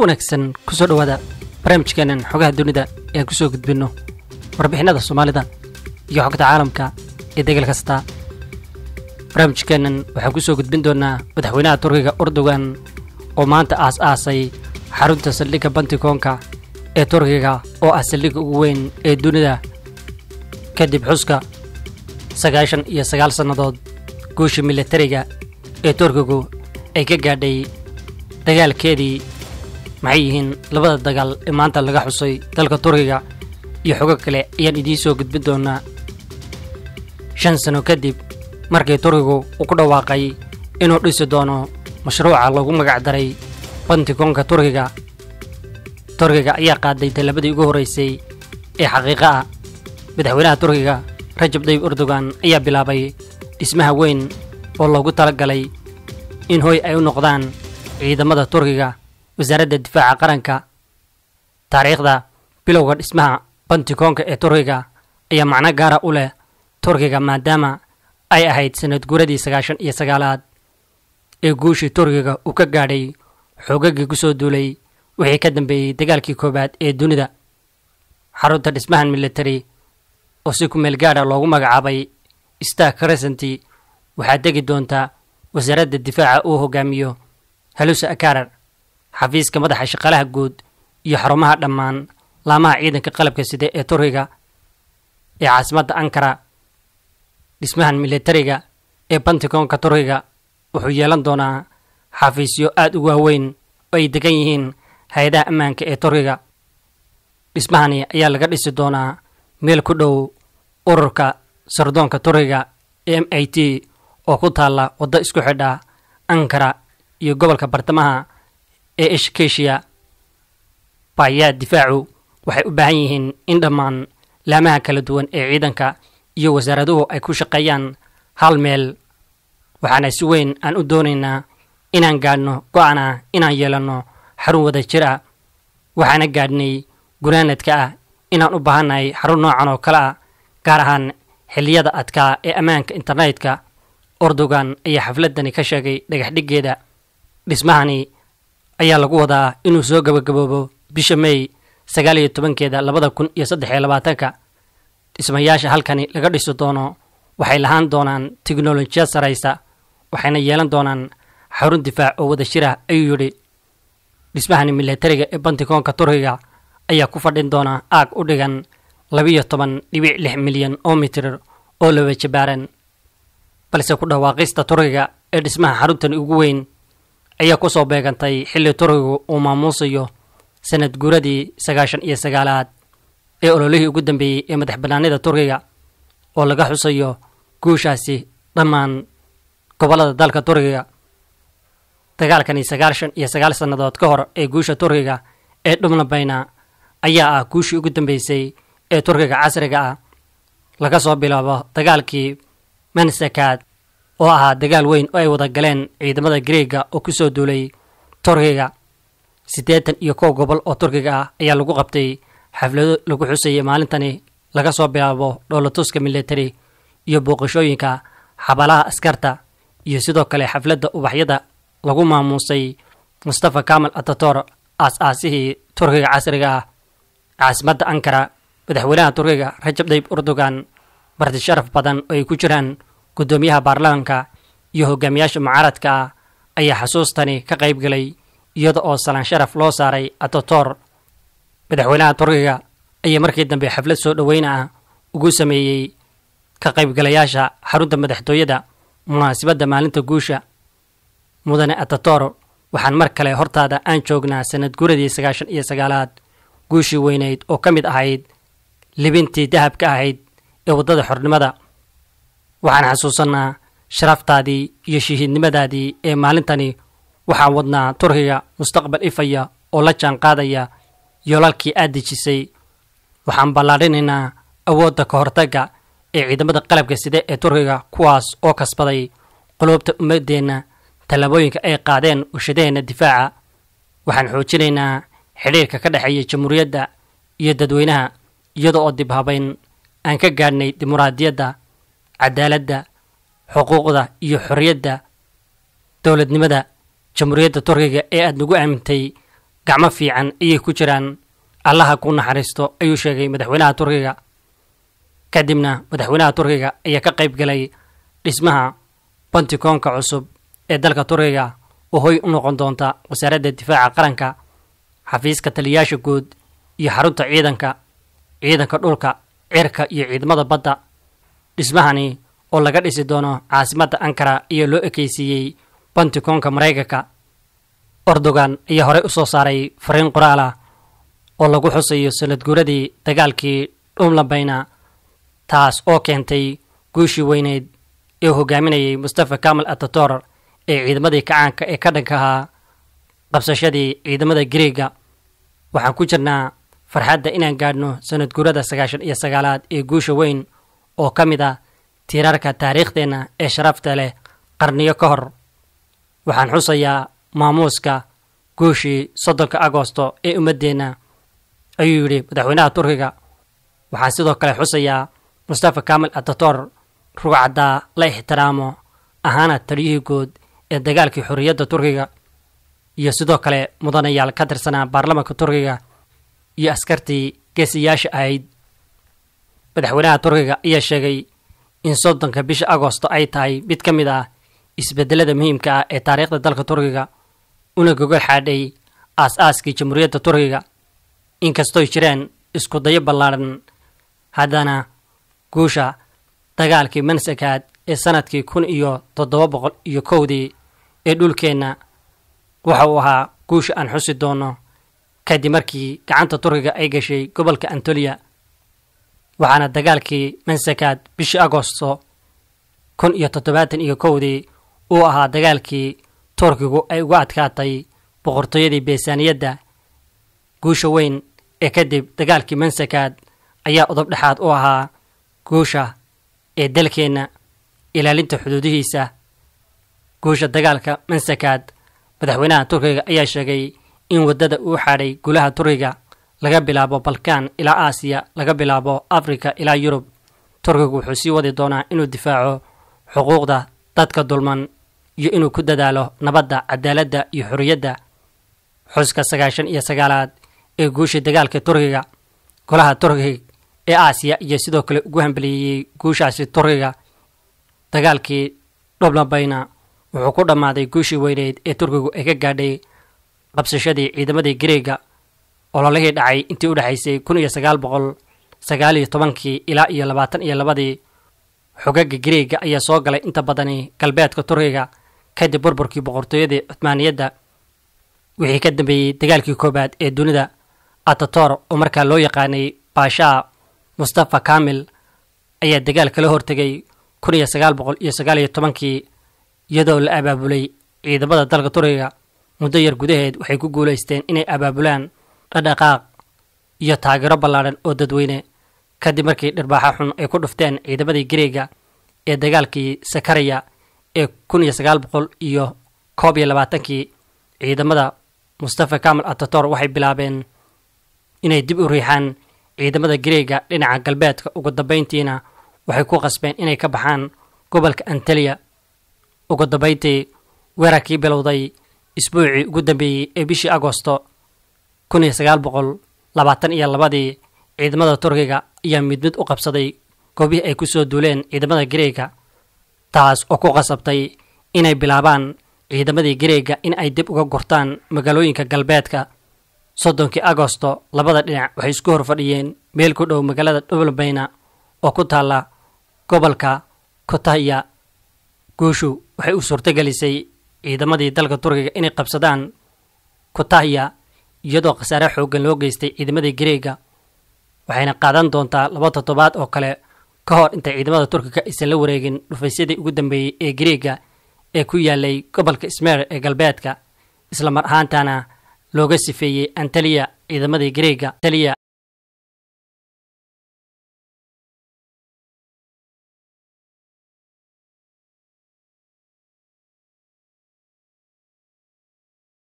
wanaagsan ku soo dhawaada barnaamijkeenan xogaha dunida ee ku soo gudbino warbixinada Soomaalida iyo xogta caalamka ee degal kasta. barnaamijkeenan waxaan ku soo gudbin doonaa madaxweynaha Turkiga Erdoğan oo maanta aasaasay xarunta saldhigga Pentagonka ee Turkiga oo ah saldhigga ugu weyn ee dunida kadib xuska 99 sannadood guushii militariga ee Turkigu ay ka gaadhay dagaalkeedii maxay yihiin labada dagaal ee maanta laga xusay dalka Turkiga iyo xogo kale ayaan idiin soo gudbin doonaa 5 sano kadib markii Turkigu uu ku dhawaaqay inuu dhisi doono mashruuca lagu magac daray Pentagonka Turkiga ayaa qaaday talabadii ugu horeysay ee xaqiiqo ah. madaxweynaha Turkiga Recep Tayyip Erdoğan ayaa bilaabay dhismaha weyn oo loogu talagalay in hoy ay u noqdaan ciidamada Turkiga. wasaaradda difaaca qaranka taariikhda bilowga dhismaha Pentagonka ee Turkiga ayaa macno gaar ah u leh Turkiga maadaama ay ahayd sanad guuradii 99aad ee guushii Turkiga uu ka gaadhay xoogagii ku soo duulay wixii ka dambeeyay dagaalkii koobaad ee dunida. xarunta dhismahan military oo si ku meel gaar ah loogu magacaabay Star Crescent waxaa degi doonta wasaaradda difaaca uu hogaamiyo Hulusi Akarar, xafiiska madaxa shaqaalaha guud iyo xarumaha dhammaan laamaha ciidanka qalabka sida ee Turkiga ee caasimadda Ankara. dhismahan militariga ee Pentagonka Turkiga wuxuu yeelan doonaa xafiisyo aad u waaweyn oo ay degan yihiin hay'adaha ammaanka ee Turkiga. dhismahani ayaa laga dhisi doonaa meel ku dhow ururka sardoonka Turkiga MIT oo ku taala waddo isku xidha Ankara iyo gobolka bartamaha ee Eshkesia. baahiyaha difaacu waxay u baahan yihiin in dhammaan laamaha kala duwan ee ciidanka iyo wasaaraduhu ay ku shaqeeyaan hal meel. waxaana si weyn aan u doonaynaa inaan gaadhno go'aan ah inaan yeelanno xarun wada jir ah. waxaana gaadhnay gunaanadka ah inaan u baahannahay xarun noocan oo kale ah gaar ahaan xilliyada adkaa ee ammaanka internetka. Erdoğan ayaa xafladani ka sheegay dhagaxdhigeeda. dhismahani ayaa lagu wadaa inuu soo gabagaboobo bisha May 19keeda 2023. dhismayaasha halkani laga dhisi doono waxay lahaan doonaan tiknoolajiyad sareysa waxayna yeelan doonaan xarun difaac oo wada jir ah ayuu yidhi. dhismahani militariga ee Pentagonka Turkiga ayaa ku fadhin doona aag u dhigan 12.6 milyan oo mitir oo laba jabaaran. balse ku dhawaaqista Turkiga ee dhismaha xaruntan ugu weyn ayaa ku soo beegantay xilli Turkigu uu maamuusayo sanad guuradii 99aad ee ololihii ugu dambeeyay ee madaxbannaanida Turkiga oo laga xusayo guushaasi dhammaan gobolada dalka Turkiga. dagaalkani 99 sannadood ka hor ee guusha Turkiga ee dhumlabayna ayaa ah guushii ugu dambeysay ee Turkiga casriga ah laga soo bilaabo dagaalkii Manzikert oo ahaa dagaal weyn oo ay wada galeen ciidamada Greega oo ku soo duulay Turkiga. 81 gobol oo Turkiga ah ayaa lagu qabtay xaflado lagu xusayay maalintani laga soo bilaabo dhoolatuska military iyo booqashooyinka xabalaha askarta iyo sidoo kale xafladda ubaxyada lagu maamuusay Mustafa Kemal Atatürk aasaasihii Turkiga casriga ah. caasimadda Ankara madaxweynaha Turkiga Recep Tayyip Erdoğan marti sharaf badan oo ay ku jiraan gudoomiyaha baarlamaanka iyo hogaamiyaasha mucaaradka ah ayaa xasuustani ka qayb galay iyada oo salaan sharaf loo saaray Atatürk. madaxweynaha Turkiga ayaa markii dambe xaflad soo dhaweyn ah ugu sameeyay ka qaybgalayaasha xarunta madaxtooyada munaasabadda maalinta guusha. mudane Atatürk, waxaan mar kale hortaada aan joognaa sanad guuradii 99aad guushii weynayd oo ka mid ahayd libintii dahabka ahayd ee waddada xornimada. waxaan xasuusanaa sharaftaadii iyo shahiidnimadaadii ee maalintani. waxaan wadnaa Turkiga mustaqbal ifaya oo la jaan qaadaya yoolalkii aad dejisay. waxaan ballaarinaynaa awoodda ka hortagga ee ciidamada qalabka sida ee Turkiga kuwaas oo kasbaday qulubta ummadeenna tallaabooyinka ay qaadeen warshadaheena difaaca. waxaan xoojinaynaa xiriirka ka dhexeeya jamhuuriyadda iyo dadweynaha iyada oo dib habayn aan ka gaadhnay dimuqraadiyadda, cadaaladda, xuquuqda iyo xorriyadda dowladnimada. jamhuuriyadda Turkiga ee aad nagu aamintay gacmo fiican ayay ku jiraan, allaha ku naxariisto ayuu sheegay madaxweynaha Turkiga. kadibna madaxweynaha Turkiga ayaa ka qayb galay dhismaha Pentagonka cusub ee dalka Turkiga oo hoy u noqon doonta wasaaradda difaaca qaranka, xafiiska taliyayaasha guud iyo xarunta ciidanka dhulka, cirka iyo ciidamada badda. dhismahani oo laga dhisi doono caasimadda Ankara iyo loo ekaysiiyey Pentagonka Mareykanka. Erdoğan ayaa horey u soo saaray fariin qoraal ah oo lagu xusayo sanad guuradii dagaalkii dhumlabayna, taas oo keentay guushii weyneed ee hogaaminayay Mustafa Kemal Atatürk ee ciidamadii kacaanka ee ka dhanka ahaa qabsashadii ciidamada Greega. waxaan ku jirnaa farxadda inaan gaadhno sanad guurada 99aad ee guusha weyn oo ka mid ah tiirarka taariikhdeenna ee sharafta leh qarniyo ka hor. waxaan xusayaa maamuuska guushii 30 Agoosto ee ummadeenna, ayuu yidhi madaxweynaha Turkiga. waxaan sidoo kale xusayaa Mustafa Kemal Atatürk rugcadda la ixtiraamo ahaana taliyihii guud ee dagaalkii xorriyadda Turkiga, iyo sidoo kale mudanayaal ka tirsanaa baarlamaanka Turkiga iyo askartii geesiyaasha ahayd. madaxweynaha Turkiga ayaa sheegay in 30 bisha Agoosto ay tahay mid ka mid ah isbedelada muhiimka ah ee taariikhda dalka Turkiga, una gogol xaadhay aasaaskii jamhuuriyadda Turkiga. inkastoo jireen isku dayo ballaaran, haddana guusha dagaalkii mansakaad ee sanadkii 1701 ee dhulkeenna waxa uu ahaa guusha aan xusi doono kadib markii gacanta Turkiga ay gashay gobolka Anatolia. waxaana dagaalkii mansakaad bishii Agoosto 1701 uu ahaa dagaalkii Turkigu ay uga adkaatay boqortooyadii Beesaaniyadda. guusha weyn ee kadib dagaalkii mansakaad ayaa udub dhexaad u ahaa guusha ee dalkeenna ilaalinta xuduudihiisa. guusha dagaalka mansakaad, madaxweynaha Turkiga ayaa sheegay in wadada uu xaadhay gulaha Turkiga laga bilaabo Balkan ilaa Aasiya, laga bilaabo Afrika ilaa Yurub. Turkigu wuxuu sii wadi doonaa inuu difaaco xuquuqda dadka dulman iyo inuu ku dadaalo nabadda, cadaaladda iyo xorriyadda. xuska 99aad ee guushii dagaalka Turkiga, golaha Turkiga ee Aasiya iyo sidoo kale ugu hambalyeeyay guushaasi Turkiga. dagaalkii dhumlabayna wuxuu ku dhammaaday guushii weyneed ee Turkigu ay ka gaadhay qabsashadii ciidamadii Greega oo lalahii dhacay intii u dhaxaysay 1919 ilaa 22. xogaga Greega ayaa soo galay inta badani galbeedka Turkiga kadib burburkii boqortooyadii Cuthmaaniyadda. wixii ka dambeeyay dagaalkii koobaad ee dunida, Atatürk oo markaa loo yaqaanay Baasha Mustafa Kemal ayaa dagaal kala hortegay 1919 iyadoo la abaabulay ciidamada dalka Turkiga. muddo yar gudaheed waxay ku guuleysteen inay abaabulaan dhaqdhaqaaq iyo taageero ballaaran oo dadweyne kadib markii dhirbaaxa xun ay ku dhufteen ciidamadii Greega ee dagaalkii Sakarya ee 1921. ciidamada Mustafa Kemal Atatürk waxay bilaabeen inay dib u riixaan ciidamada Greega dhinaca galbeedka. ugu dambeyntiina waxay ku qasbeen inay ka baxaan gobolka Anatolia. ugu dambeyntii weerarkii bilowday isbuucii ugu dambeeyay ee bishii Agoosto 1922 ciidamada Turkiga ayaa mid u qabsaday goobihii ay ku soo duuleen ciidamada Greega, taas oo ku qasabtay inay bilaabaan ciidamadii Greega in ay dib uga gurtaan magaalooyinka galbeedka. 30 Agoosto labada dhinac waxay isku hor fadhiyeen meel ku dhow magaalada Dhumlabayna oo ku taala gobolka Kütahya. guushu waxay u suurtagelisay ciidamadii dalka Turkiga inay qabsadaan Kütahya iyadoo khasaare xooggan loo geystay ciidamadii Greega. waxayna qaadan doontaa 2 toddobaad oo kale ka hor inta ciidamada Turkiga aysan la wareegin dhufaysyadii ugu dambeeyay ee Greega ee ku yaalay gobolka Izmir ee galbeedka, isla mar ahaantaana looga sifeeyay Antalya ciidamadii Greega.